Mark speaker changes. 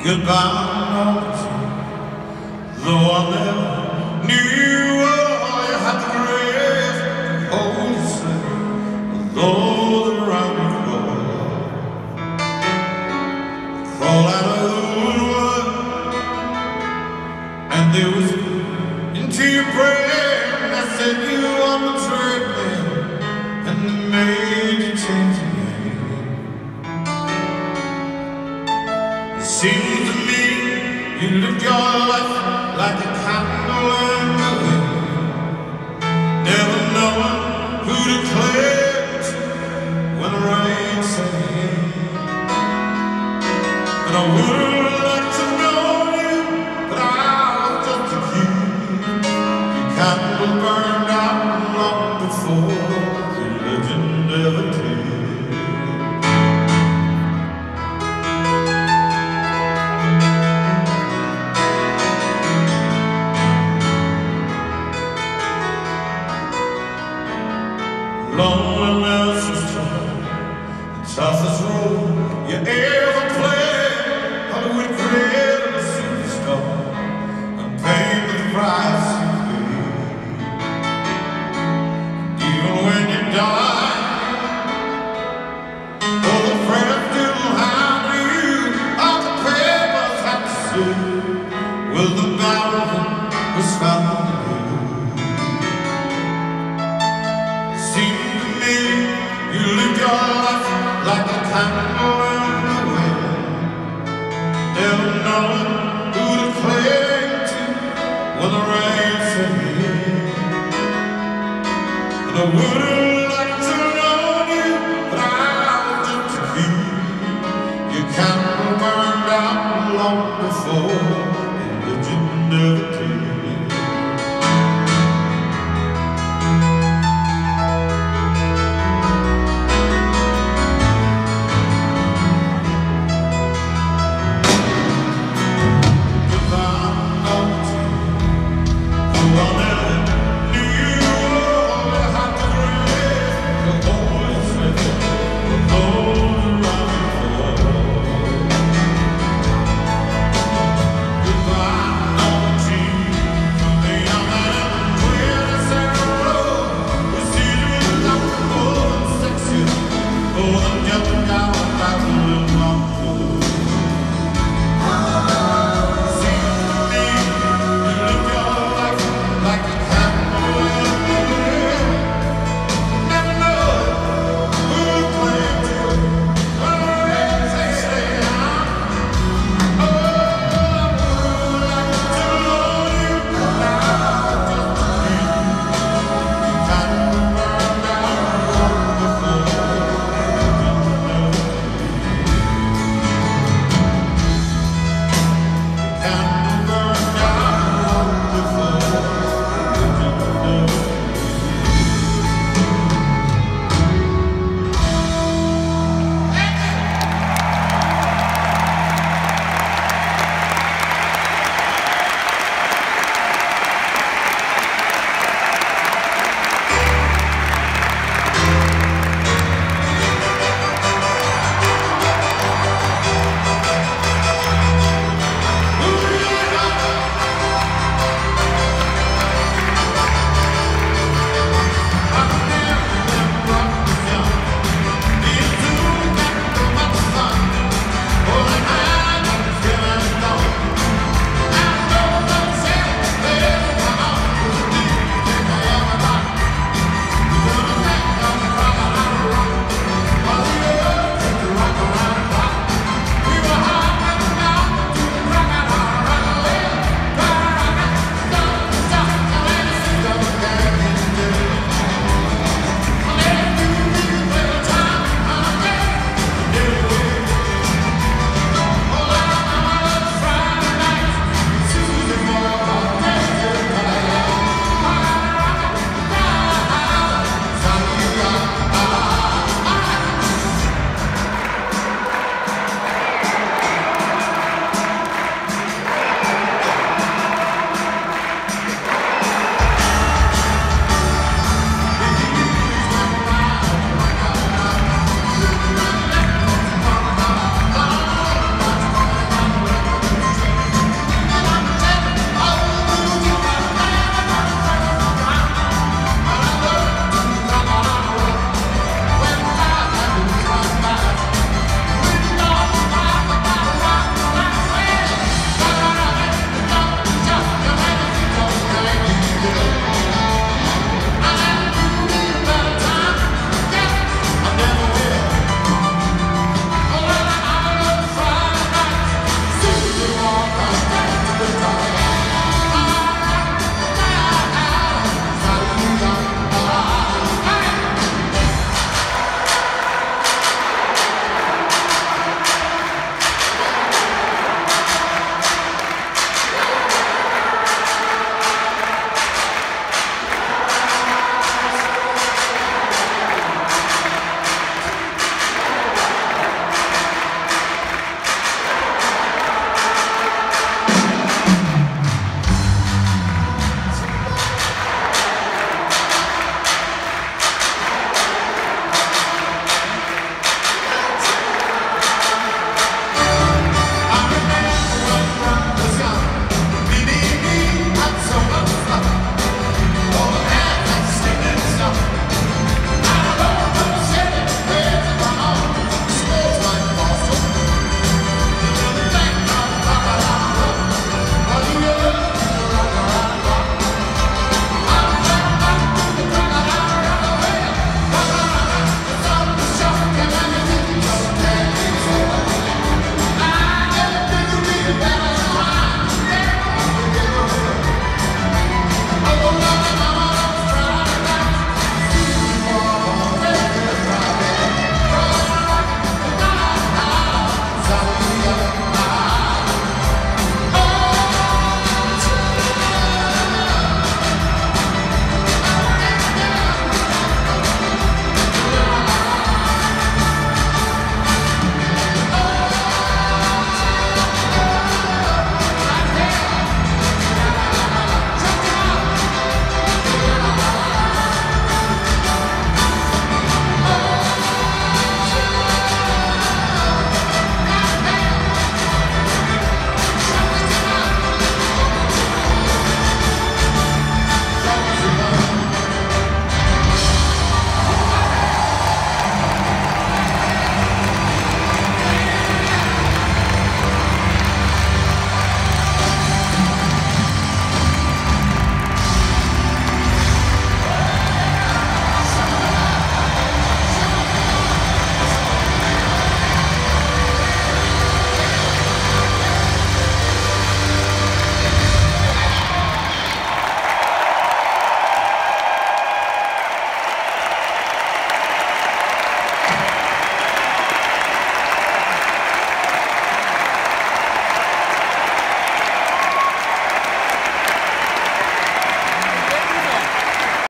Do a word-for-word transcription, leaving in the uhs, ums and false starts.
Speaker 1: goodbye notes, though I never knew all you had to rest. Oh, you say, those around me crawl, crawl out of the woodwork, and they whisper into your prayer, and I said you on the treadmill, and they made you change your name. It seems to me you lived your life like a candle in the wind, never knowing who to cling to when the rain set in. And I would like to know you, but I was just a kid. Your candle burned out long before your legend ever did. Loneliness is trouble, the toughest road you ever played. Hollywood created a superstar and paid the price you paid. Even when you die, all the press didn't hide you. All the papers had to say, well, the battle was found. You lived your life like a candle in the wind, never knowing who to cling to when the rain set in. And I would've liked to know you, but I was just a kid. You can't